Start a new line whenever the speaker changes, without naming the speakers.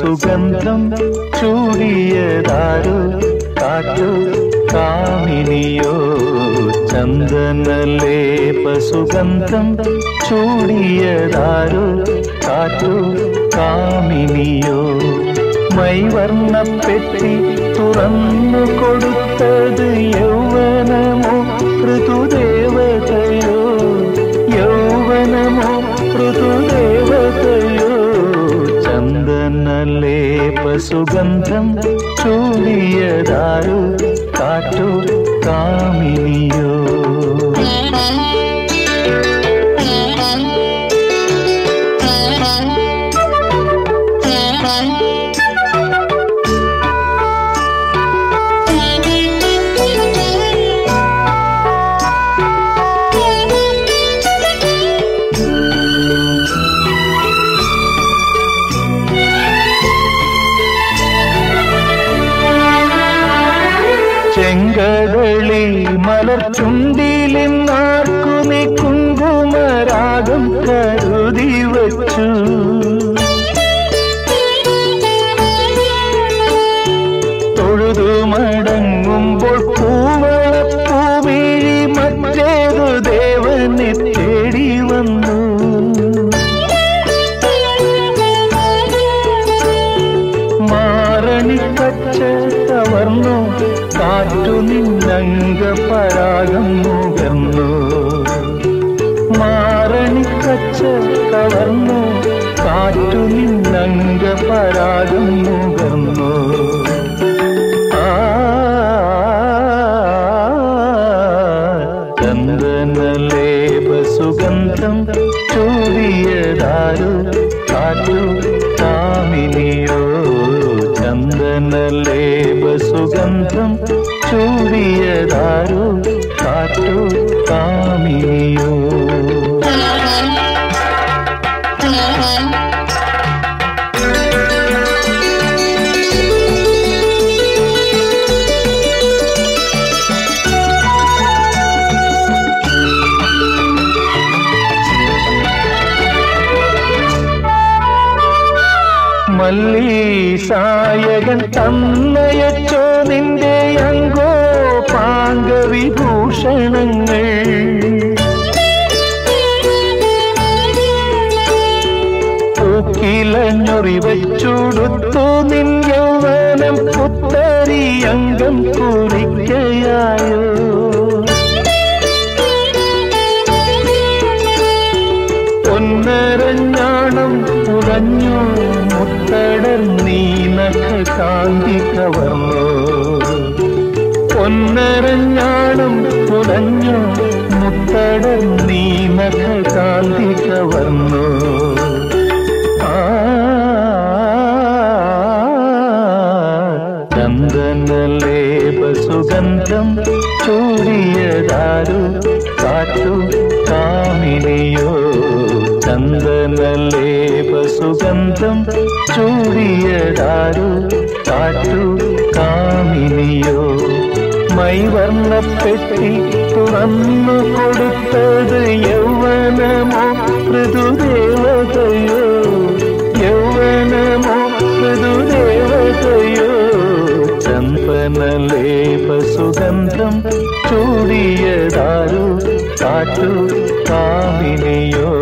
സുഗന്ധം ചൂടിയതാരോ കാറ്റോ കാമിനിയോ ചന്ദനലേപ സുഗന്ധം ചൂടിയതാരോ കാറ്റോ കാമിനിയോ മൈവർണ്ണപ്പെട്ടി തുറന്നു കൊടുത്തത് യൗവനമോ ഋതുദേവതയോ യൗവനമോ ഋതുദേവതയോ ചന്ദനലേപ സുഗന്ധം ചൂടിയതാരോ കാറ്റോ കാമിനിയോ ചെങ്കടളി മലർചുണ്ടിലിന്നാർക്കു നീ കുങ്കുമരാഗം കരുതി വച്ചു തൊഴുതു മടങ്ങുമ്പോൾ പൂവളപ്പൂവിഴി മറ്റേതു ദേവനെ തേടി വന്നു മാറണിക്കച്ച കവർന്നു കാറ്റു നിന്നംഗപരാഗം നുകർന്നു മാറണിക്കച്ച കവർന്നു കാറ്റു നിന്നംഗപരാഗം നുകർന്നു ചന്ദനലേപ സുഗന്ധം ചൂടിയതാരോ കാറ്റു കാമിനിയോ ചന്ദനലേപ സുഗന്ധം ചൂടിയതാരോ കാറ്റോ കാമിനിയോ മല്ലീസായകൻ തന്നയച്ചോ നിന്റെ അങ്കോ പാംഗവിഭൂഷണങ്ങൾ പൂക്കിലഞ്ഞൊറിവച്ചുടുത്തു നിൻ യൗവനം പുത്തരി അംഗം കുറിക്കയായോ പൊന്നരഞ്ഞാണം പുറഞ്ഞു മുത്തടർന്നീ നഖ കാന്തി കവർന്നു പൊന്നരഞ്ഞാണം പുറഞ്ഞു മുത്തടർന്നീ നഖ കാന്തി കവർന്നു ചന്ദനലേപ സുഗന്ധം ചൂടിയതാരോ കാറ്റു കാമിനിയോ ചന്ദനലേപ സുഗന്ധം ചൂടിയതാരോ കാറ്റു കാമിനിയോ മൈവർണ്ണപ്പെട്ടി തുറന്നു കൊടുത്തത് യൗവനമോ ഋതുദേവതയോ യൗവനമോ ഋതുദേവതയോ ചന്ദനലേപ സുഗന്ധം ചൂടിയതാരോ കാറ്റു കാമിനിയോ